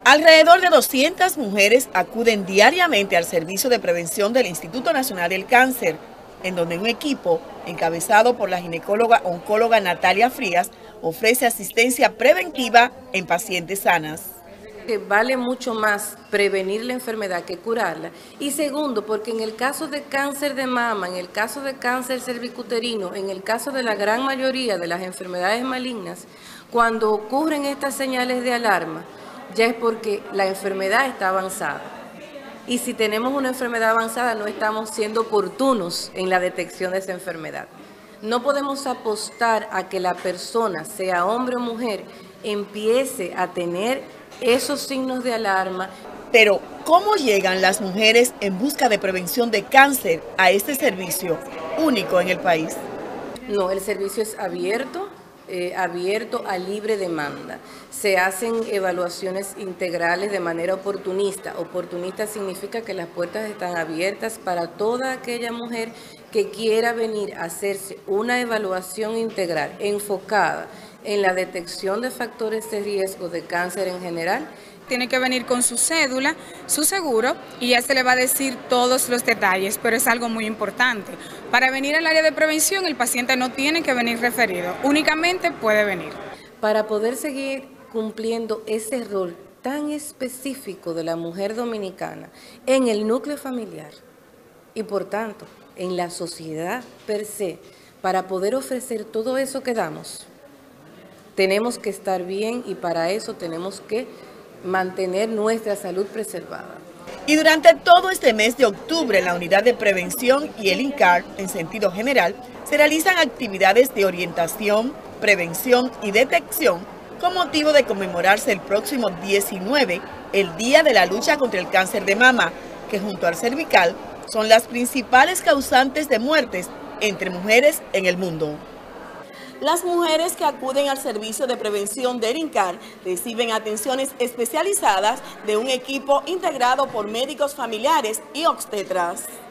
Alrededor de 200 mujeres acuden diariamente al servicio de prevención del Instituto Nacional del Cáncer, en donde un equipo, encabezado por la ginecóloga oncóloga Natalia Frías, ofrece asistencia preventiva en pacientes sanas. Que vale mucho más prevenir la enfermedad que curarla. Y segundo, porque en el caso de cáncer de mama, en el caso de cáncer cervicuterino, en el caso de la gran mayoría de las enfermedades malignas, cuando ocurren estas señales de alarma, ya es porque la enfermedad está avanzada. Y si tenemos una enfermedad avanzada, no estamos siendo oportunos en la detección de esa enfermedad. No podemos apostar a que la persona, sea hombre o mujer, empiece a tener esos signos de alarma. Pero, ¿cómo llegan las mujeres en busca de prevención de cáncer a este servicio único en el país? No, el servicio es abierto a libre demanda. Se hacen evaluaciones integrales de manera oportunista. Oportunista significa que las puertas están abiertas para toda aquella mujer que quiera venir a hacerse una evaluación integral enfocada en la detección de factores de riesgo de cáncer en general. Tiene que venir con su cédula, su seguro, y ya se le va a decir todos los detalles, pero es algo muy importante. Para venir al área de prevención, el paciente no tiene que venir referido, únicamente puede venir. Para poder seguir cumpliendo ese rol tan específico de la mujer dominicana en el núcleo familiar y por tanto en la sociedad per se, para poder ofrecer todo eso que damos, tenemos que estar bien y para eso tenemos que mantener nuestra salud preservada. Y durante todo este mes de octubre, en la Unidad de Prevención y el INCAR, en sentido general, se realizan actividades de orientación, prevención y detección con motivo de conmemorarse el próximo 19, el Día de la Lucha contra el Cáncer de Mama, que junto al cervical son las principales causantes de muertes entre mujeres en el mundo. Las mujeres que acuden al servicio de prevención del INCAR reciben atenciones especializadas de un equipo integrado por médicos familiares y obstetras.